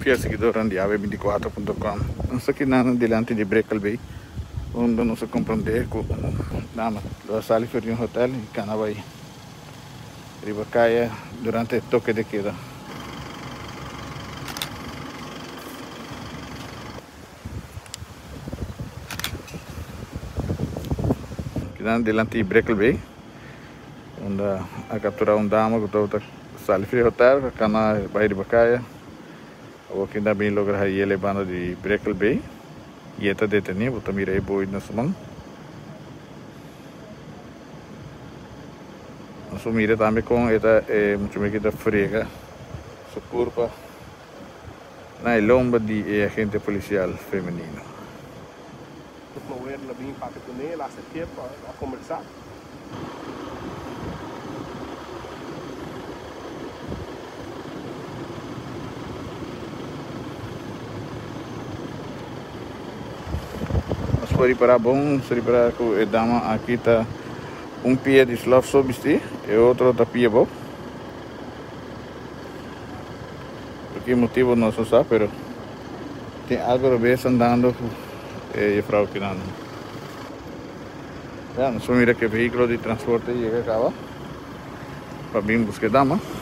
fiel seguidora di Ave24.com. Non so che nanno delante di Breakaway Bay, onde non si comprende con lo sali per un hotel in Canavai. Ribacaya durante il toque di queda. Che delante di Breakaway Bay, onde ha catturato un dama che sali per il hotel, Canavai vai Ribacaya. O que ainda bem logra aí levando de Breakaway Bay e está detenido, vou também ir boi na semana. Assumir também com esta muito bem que da frega, sua curva na lomba de agente policial feminino. Promover lebih pakai tunai, lah setiap conversar. Para reparar bom, se reparar que a dama aqui está pé de slave sobiste e outro está pé bom. Por que motivo não se sabe, pero tem algo de vez andando e frau que não. Já, nós mira que veículo de transporte chega acaba para vir buscar dama.